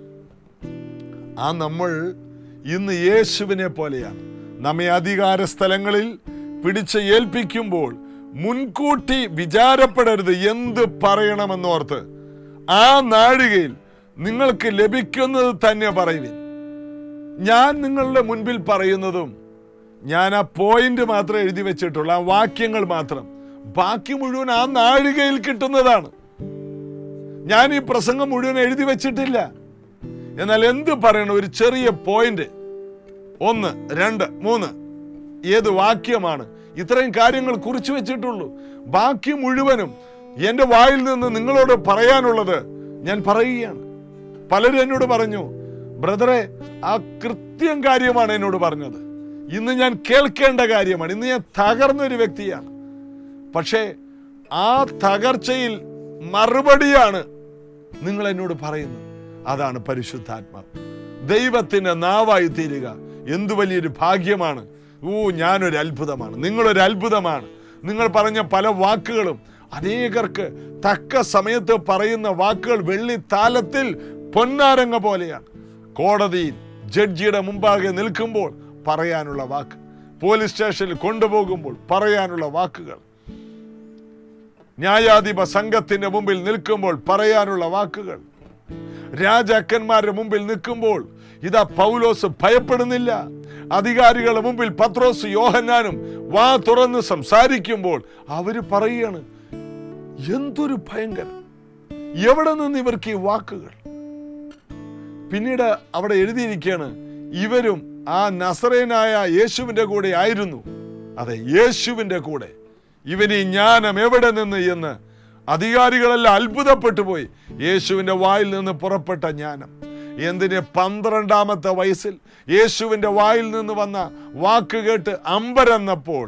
[SPEAKER 1] ആ നമ്മൾ ഇന്ന് യേശുവിനെ പോലെയാണ്. നമ്മെ അധികാര സ്ഥലങ്ങളിൽ പിടിച്ച് ഏൽപ്പിക്കുമ്പോൾ മുൻകൂട്ടി വിചാരപ്പെടരുത് എന്ത് പറയണമെന്നോർത്ത്. ആ നാഴികയിൽ നിങ്ങൾക്ക് ലഭിക്കുന്നത് തന്നെ പറയുവിൻ. ഞാൻ നിങ്ങളുടെ മുൻപിൽ പറയുന്നതും ഞാൻ ആ പോയിന്റ് മാത്രം എഴുതി വെച്ചിട്ടുള്ള ആ വാക്യങ്ങൾ മാത്രം, ബാക്കി മുഴുവൻ ആ നാഴികയിൽ കിട്ടുന്നതാണ്. ഞാൻ ഈ പ്രസംഗം മുഴുവൻ എഴുതി വെച്ചിട്ടില്ല. എന്നാൽ എന്ത് പറയണം? ഒരു ചെറിയ പോയിന്റ്, ഒന്ന്, രണ്ട്, മൂന്ന്, ഏത് വാക്യമാണ്, ഇത്രയും കാര്യങ്ങൾ കുറിച്ചു വെച്ചിട്ടുള്ളൂ. ബാക്കി മുഴുവനും എൻ്റെ വായിൽ നിന്ന് നിങ്ങളോട് പറയാനുള്ളത് ഞാൻ പറയുകയാണ്. പലരും എന്നോട് പറഞ്ഞു, ബ്രദറെ, ആ കൃത്യം കാര്യമാണ് എന്നോട് പറഞ്ഞത്. ഇന്ന് ഞാൻ കേൾക്കേണ്ട കാര്യമാണ്. ഇന്ന് ഞാൻ തകർന്നൊരു വ്യക്തിയാണ്. പക്ഷേ ആ തകർച്ചയിൽ മറുപടിയാണ് നിങ്ങൾ എന്നോട് പറയുന്നത്. അതാണ് പരിശുദ്ധാത്മാവ്. ദൈവത്തിന്റെ നാവായി തീരുക. എന്തു വലിയൊരു ഭാഗ്യമാണ്. ഓ, ഞാനൊരു അത്ഭുതമാണ്, നിങ്ങളൊരു അത്ഭുതമാണ്. നിങ്ങൾ പറഞ്ഞ പല വാക്കുകളും അനേകർക്ക് തക്ക സമയത്ത് പറയുന്ന വാക്കുകൾ വെള്ളി താലത്തിൽ പൊന്നാരങ്ങ പോലെയാണ്. കോടതിയിൽ ജഡ്ജിയുടെ മുമ്പാകെ നിൽക്കുമ്പോൾ പറയാനുള്ള വാക്ക്, പോലീസ് സ്റ്റേഷനിൽ കൊണ്ടുപോകുമ്പോൾ പറയാനുള്ള വാക്കുകൾ, ന്യായാധിപ സംഘത്തിന്റെ മുമ്പിൽ നിൽക്കുമ്പോൾ പറയാനുള്ള വാക്കുകൾ, രാജാക്കന്മാരുടെ മുമ്പിൽ നിൽക്കുമ്പോൾ ഇതാ പൗലോസ് ഭയപ്പെടുന്നില്ല. അധികാരികളുടെ മുമ്പിൽ പത്രോസ് യോഹന്നാനും വാ തുറന്ന് സംസാരിക്കുമ്പോൾ അവര് പറയുകയാണ്, എന്തൊരു ഭയങ്കരം, എവിടെ നിന്ന് ഇവർക്ക് ഈ വാക്കുകൾ? പിന്നീട് അവിടെ എഴുതിയിരിക്കുകയാണ്, ഇവരും ആ നസറേനായ യേശുവിന്റെ കൂടെ ആയിരുന്നു. അതെ, യേശുവിന്റെ കൂടെ. ഇവന് ഈ ജ്ഞാനം എവിടെ നിന്ന് എന്ന് അധികാരികളെല്ലാം അത്ഭുതപ്പെട്ടു പോയി. യേശുവിന്റെ വായിൽ നിന്ന് പുറപ്പെട്ട ജ്ഞാനം എന്തിന്? പന്ത്രണ്ടാമത്തെ വയസ്സിൽ യേശുവിന്റെ വായിൽ നിന്ന് വന്ന വാക്ക് കേട്ട് അമ്പരന്നപ്പോൾ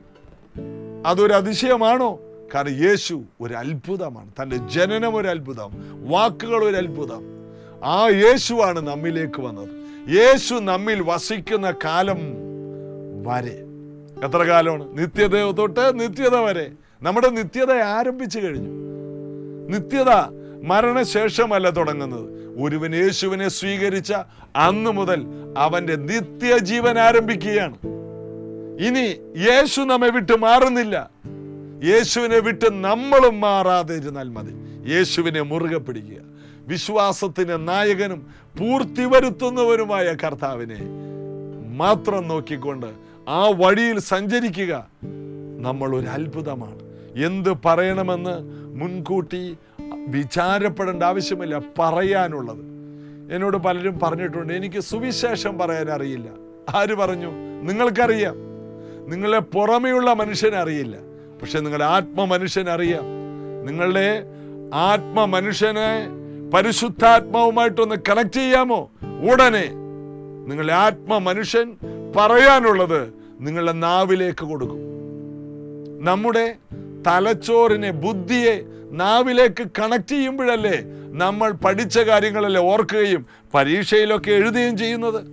[SPEAKER 1] അതൊരു അതിശയമാണോ? കാരണം യേശു ഒരു അത്ഭുതമാണ്. തൻ്റെ ജനനം ഒരു അത്ഭുതം, വാക്കുകൾ ഒരു അത്ഭുതം. ആ യേശുവാണ് നമ്മിലേക്ക് വന്നത്. യേശു നമ്മിൽ വസിക്കുന്ന കാലം വരെ. എത്ര കാലമാണ്? നിത്യത തൊട്ട് നിത്യത വരെ. നമ്മുടെ നിത്യത ആരംഭിച്ചു കഴിഞ്ഞു. നിത്യത മരണശേഷമല്ല തുടങ്ങുന്നത്. ഒരുവൻ യേശുവിനെ സ്വീകരിച്ച അന്ന് മുതൽ അവന്റെ നിത്യജീവൻ ആരംഭിക്കുകയാണ്. ഇനി യേശു നമ്മെ വിട്ട് മാറുന്നില്ല. യേശുവിനെ വിട്ട് നമ്മളും മാറാതെ ഇരുന്നാൽ മതി. യേശുവിനെ മുറുകെ പിടിക്കുക. വിശ്വാസത്തിന് നായകനും പൂർത്തി വരുത്തുന്നവരുമായ കർത്താവിനെ മാത്രം നോക്കിക്കൊണ്ട് ആ വഴിയിൽ സഞ്ചരിക്കുക. നമ്മൾ ഒരു അത്ഭുതമാണ്. എന്ത് പറയണമെന്ന് മുൻകൂട്ടി വിചാരപ്പെടേണ്ട ആവശ്യമില്ല. പറയാനുള്ളത് എന്നോട് പലരും പറഞ്ഞിട്ടുണ്ട്, എനിക്ക് സുവിശേഷം പറയാൻ അറിയില്ല. ആര് പറഞ്ഞു? നിങ്ങൾക്കറിയാം. നിങ്ങളെ പുറമെയുള്ള മനുഷ്യനെ അറിയില്ല, പക്ഷെ നിങ്ങളുടെ ആത്മ മനുഷ്യനറിയാം. നിങ്ങളുടെ ആത്മ മനുഷ്യനെ പരിശുദ്ധാത്മാവുമായിട്ടൊന്ന് കണക്ട് ചെയ്യാമോ? ഉടനെ നിങ്ങളുടെ ആത്മ മനുഷ്യൻ പറയാനുള്ളത് നിങ്ങളുടെ നാവിലേക്ക് കൊടുക്കും. നമ്മുടെ തലച്ചോറിനെ, ബുദ്ധിയെ നാവിലേക്ക് കണക്ട് ചെയ്യുമ്പോഴല്ലേ നമ്മൾ പഠിച്ച കാര്യങ്ങളല്ലേ ഓർക്കുകയും പരീക്ഷയിലൊക്കെ എഴുതുകയും ചെയ്യുന്നത്.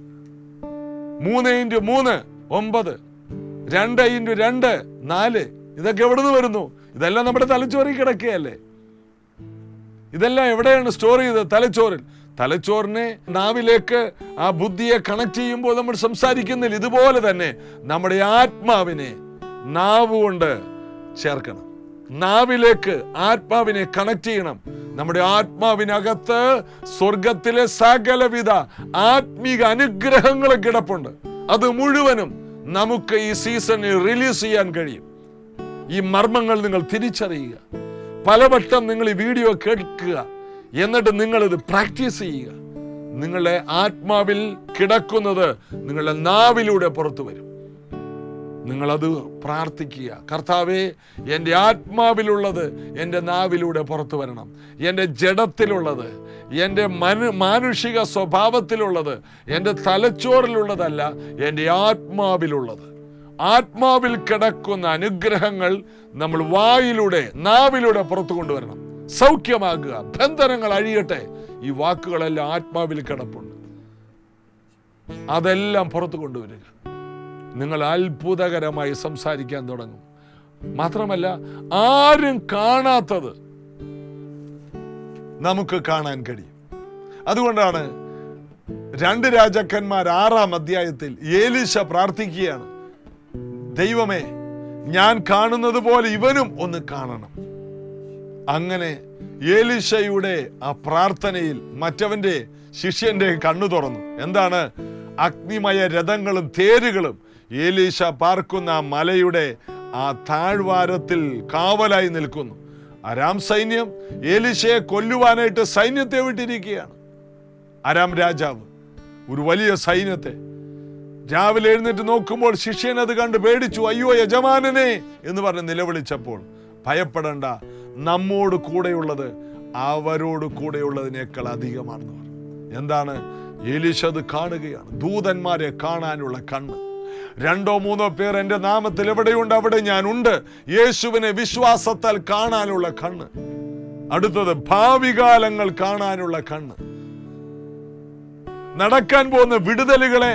[SPEAKER 1] മൂന്ന് ഇൻറ്റു മൂന്ന് ഒമ്പത്, രണ്ട് ഇൻറ്റു രണ്ട് നാല്. ഇതൊക്കെ എവിടെ നിന്ന് വരുന്നു? ഇതെല്ലാം നമ്മുടെ തലച്ചോറിൽ കിടക്കുകയല്ലേ. ഇതെല്ലാം എവിടെയാണ് സ്റ്റോർ ചെയ്തത്? തലച്ചോറിൽ. തലച്ചോറിനെ നാവിലേക്ക്, ആ ബുദ്ധിയെ കണക്ട് ചെയ്യുമ്പോൾ നമ്മൾ സംസാരിക്കുന്നില്ല. ഇതുപോലെ തന്നെ നമ്മുടെ ആത്മാവിനെ നാവ് കൊണ്ട് ചേർക്കണം. നാവിലേക്ക് ആത്മാവിനെ കണക്ട് ചെയ്യണം. നമ്മുടെ ആത്മാവിനകത്ത് സ്വർഗത്തിലെ സകലവിധ ആത്മീക അനുഗ്രഹങ്ങൾ കിടപ്പുണ്ട്. അത് മുഴുവനും നമുക്ക് ഈ സീസണിൽ റിലീസ് ചെയ്യാൻ കഴിയും. ഈ മർമ്മങ്ങൾ നിങ്ങൾ തിരിച്ചറിയുക. പലവട്ടം നിങ്ങൾ ഈ വീഡിയോ കേൾക്കുക, എന്നിട്ട് നിങ്ങളിത് പ്രാക്ടീസ് ചെയ്യുക. നിങ്ങളുടെ ആത്മാവിൽ കിടക്കുന്നത് നിങ്ങളുടെ നാവിലൂടെ പുറത്തു വരും. നിങ്ങളത് പ്രാർത്ഥിക്കുക. കർത്താവേ, എൻ്റെ ആത്മാവിലുള്ളത് എൻ്റെ നാവിലൂടെ പുറത്തു വരണം. എൻ്റെ ജഡത്തിലുള്ളത്, എൻ്റെ മനു മാനുഷിക സ്വഭാവത്തിലുള്ളത്, എൻ്റെ തലച്ചോറിലുള്ളതല്ല, എൻ്റെ ആത്മാവിലുള്ളത്. ആത്മാവിൽ കിടക്കുന്ന അനുഗ്രഹങ്ങൾ നമ്മൾ വായിലൂടെ, നാവിലൂടെ പുറത്തു കൊണ്ടുവരണം. സൗഖ്യമാകുക, ബന്ധനങ്ങൾ അഴിയട്ടെ. ഈ വാക്കുകളെല്ലാം ആത്മാവിൽ കിടപ്പുണ്ട്. അതെല്ലാം പുറത്തു കൊണ്ടുവരിക. നിങ്ങൾ അത്ഭുതകരമായി സംസാരിക്കാൻ തുടങ്ങും. മാത്രമല്ല, ആരും കാണാത്തത് നമുക്ക് കാണാൻ കഴിയും. അതുകൊണ്ടാണ് രണ്ട് രാജാക്കന്മാർ ആറാം അധ്യായത്തിൽ എലീശ പ്രാർത്ഥിക്കുകയാണ്, ദൈവമേ, ഞാൻ കാണുന്നത് പോലെ ഇവനും ഒന്ന് കാണണം. അങ്ങനെ എലീശയുടെ ആ പ്രാർത്ഥനയിൽ മറ്റവന്റെ ശിഷ്യന്റെ കണ്ണു തുറന്നു. എന്താണ്? അഗ്നിമയ രഥങ്ങളും തേരുകളും എലീശ പാർക്കുന്ന മലയുടെ ആ താഴ്വാരത്തിൽ കാവലായി നിൽക്കുന്നു. അരാം സൈന്യം എലീശയെ കൊല്ലുവാനായിട്ട് സൈന്യത്തെ വിട്ടിരിക്കുകയാണ്. അരാം രാജാവ് ഒരു വലിയ സൈന്യത്തെ. രാവിലെ എഴുന്നേറ്റ് നോക്കുമ്പോൾ ശിഷ്യൻ അത് കണ്ട് പേടിച്ചു. അയ്യോ യജമാനനെ എന്ന് പറഞ്ഞ് നിലവിളിച്ചപ്പോൾ, ഭയപ്പെടേണ്ട, നമ്മോട് കൂടെയുള്ളത് അവരോട് കൂടെയുള്ളതിനേക്കാൾ അധികമാണെന്ന് പറഞ്ഞു. എന്താണ്? എലീശ അത് കാണുകയാണ്. ദൂതന്മാരെ കാണാനുള്ള കണ്ണ്. രണ്ടോ മൂന്നോ പേർ എൻ്റെ നാമത്തിൽ എവിടെയുണ്ട് അവിടെ ഞാൻ ഉണ്ട്. യേശുവിനെ വിശ്വാസത്താൽ കാണാനുള്ള കണ്ണ്. അടുത്തത് ഭാവി കാലങ്ങൾ കാണാനുള്ള കണ്ണ്. നടക്കാൻ പോകുന്ന വിടുതലുകളെ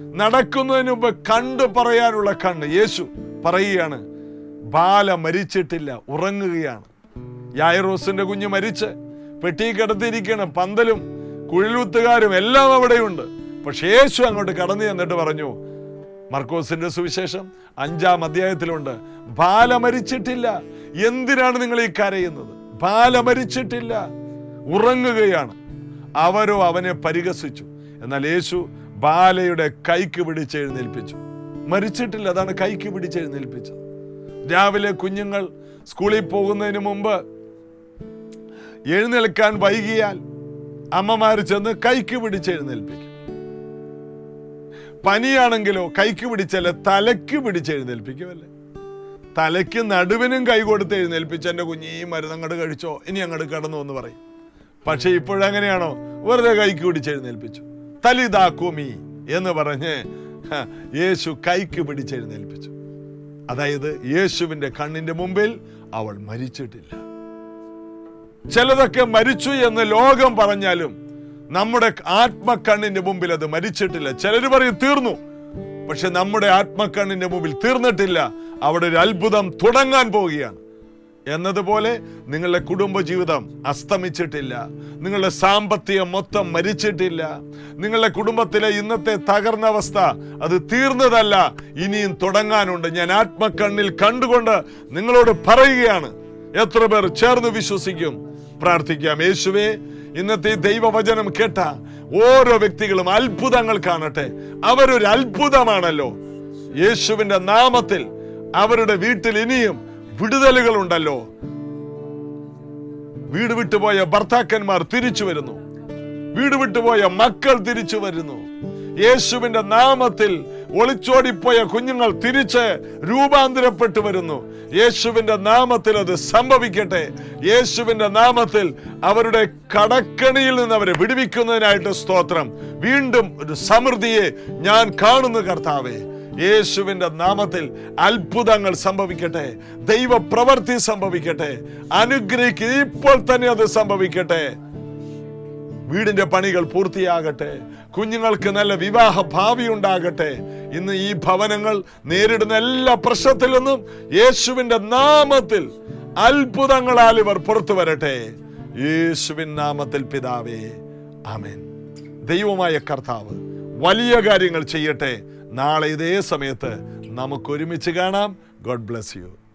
[SPEAKER 1] നടക്കുന്നതിന് മുമ്പ് കണ്ടു പറയാനുള്ള കണ്ണ്. യേശു പറയുകയാണ്, ബാല മരിച്ചിട്ടില്ല, ഉറങ്ങുകയാണ്. യായിറോസിന്റെ കുഞ്ഞ് മരിച്ച് പെട്ടി കിടത്തിയിരിക്കണം. പന്തലും കുഴലൂത്തുകാരും എല്ലാം അവിടെയുണ്ട്. പക്ഷെ യേശു അങ്ങോട്ട് കടന്നു ചെന്നിട്ട് പറഞ്ഞു, മർക്കോസിന്റെ സുവിശേഷം അഞ്ചാം അധ്യായത്തിലുണ്ട്, ബാല മരിച്ചിട്ടില്ല. എന്തിനാണ് നിങ്ങൾ ഈ കരയുന്നത്? ബാല മരിച്ചിട്ടില്ല, ഉറങ്ങുകയാണ്. അവരോ അവനെ പരിഹസിച്ചു. എന്നാൽ യേശു ബാലയുടെ കൈക്ക് പിടിച്ചെഴുന്നേൽപ്പിച്ചു. മരിച്ചിട്ടില്ല, അതാണ് കൈക്ക് പിടിച്ചെഴുന്നേൽപ്പിച്ചത്. രാവിലെ കുഞ്ഞുങ്ങൾ സ്കൂളിൽ പോകുന്നതിന് മുമ്പ് എഴുന്നേൽക്കാൻ വൈകിയാൽ അമ്മമാർ ചെന്ന് കൈക്ക് പിടിച്ചെഴുന്നേൽപ്പിക്കും. പനിയാണെങ്കിലോ കൈക്ക് പിടിച്ചല്ല, തലയ്ക്ക് പിടിച്ചെഴുന്നേൽപ്പിക്കുമല്ലേ. തലയ്ക്ക് നടുവിനും കൈ കൊടുത്ത് എഴുന്നേൽപ്പിച്ച് എൻ്റെ കുഞ്ഞ് ഈ മരുന്ന് അങ്ങോട്ട് കഴിച്ചോ, ഇനി അങ്ങോട്ട് കടന്നു എന്ന് പറയും. പക്ഷെ ഇപ്പോഴെങ്ങനെയാണോ, വെറുതെ കൈക്ക് പിടിച്ചെഴുന്നേൽപ്പിച്ചു. തലിതാക്കുമി എന്ന് പറഞ്ഞ് യേശു കൈക്ക് പിടിച്ചെഴുന്നേൽപ്പിച്ചു. അതായത് യേശുവിന്റെ കണ്ണിന്റെ മുമ്പിൽ അവൾ മരിച്ചിട്ടില്ല. ചിലതൊക്കെ മരിച്ചു എന്ന് ലോകം പറഞ്ഞാലും നമ്മുടെ ആത്മക്കണ്ണിന്റെ മുമ്പിൽ അത് മരിച്ചിട്ടില്ല. ചിലർ പറയും തീർന്നു, പക്ഷെ നമ്മുടെ ആത്മക്കണ്ണിന്റെ മുമ്പിൽ തീർന്നിട്ടില്ല. അവിടെ ഒരു അത്ഭുതം തുടങ്ങാൻ പോവുകയാണ്. എന്നതുപോലെ നിങ്ങളുടെ കുടുംബജീവിതം അസ്തമിച്ചിട്ടില്ല, നിങ്ങളുടെ സാമ്പത്തികം മൊത്തം മരിച്ചിട്ടില്ല, നിങ്ങളുടെ കുടുംബത്തിലെ ഇന്നത്തെ തകർന്ന അവസ്ഥ അത് തീർന്നതല്ല, ഇനിയും തുടങ്ങാനുണ്ട്. ഞാൻ ആത്മക്കണ്ണിൽ കണ്ടുകൊണ്ട് നിങ്ങളോട് പറയുകയാണ്. എത്ര പേർ ചേർന്ന് വിശ്വസിക്കും? പ്രാർത്ഥിക്കാം. യേശുവേ, ഇന്നത്തെ ദൈവവചനം കേട്ട ഓരോ വ്യക്തികളും അത്ഭുതങ്ങൾ കാണട്ടെ. അവരൊരു അത്ഭുതമാണല്ലോ. യേശുവിന്റെ നാമത്തിൽ അവരുടെ വീട്ടിൽ ഇനിയും വിടുതലുകൾ ഉണ്ടല്ലോ. വീട് വിട്ടുപോയ ഭർത്താക്കന്മാർ തിരിച്ചു വരുന്നു, വീട് വിട്ടുപോയ മക്കൾ തിരിച്ചു വരുന്നു. യേശുവിന്റെ നാമത്തിൽ ഒളിച്ചോടിപ്പോയ കുഞ്ഞുങ്ങൾ തിരിച്ച് രൂപാന്തരപ്പെട്ടു വരുന്നു. യേശുവിന്റെ നാമത്തിൽ അത് സംഭവിക്കട്ടെ. യേശുവിന്റെ നാമത്തിൽ അവരുടെ കടക്കണിയിൽ നിന്ന് അവരെ വിടുവിക്കുന്നതിനായിട്ട് സ്തോത്രം. വീണ്ടും ഒരു സമൃദ്ധിയെ ഞാൻ കാണുന്നു കർത്താവേ. യേശുവിന്റെ നാമത്തിൽ അത്ഭുതങ്ങൾ സംഭവിക്കട്ടെ, ദൈവ പ്രവൃത്തി സംഭവിക്കട്ടെ. അനുഗ്രഹിക്കുക, ഇപ്പോൾ തന്നെ അത് സംഭവിക്കട്ടെ. വീടിന്റെ പണികൾ പൂർത്തിയാകട്ടെ, കുഞ്ഞുങ്ങൾക്ക് നല്ല വിവാഹ ഭാവി ഉണ്ടാകട്ടെ. ഇന്ന് ഈ ഭവനങ്ങൾ നേരിടുന്ന എല്ലാ പ്രശ്നത്തിൽ നിന്നും യേശുവിന്റെ നാമത്തിൽ അത്ഭുതങ്ങളാൽ ഇവർ പുറത്തു വരട്ടെ. യേശുവിൻ നാമത്തിൽ പിതാവേ, ആമേൻ. ദൈവമായ കർത്താവ് വലിയ കാര്യങ്ങൾ ചെയ്യട്ടെ. നാളെ ഇതേ സമയത്ത് നമുക്ക് ഒരുമിച്ച് കാണാം. God bless U.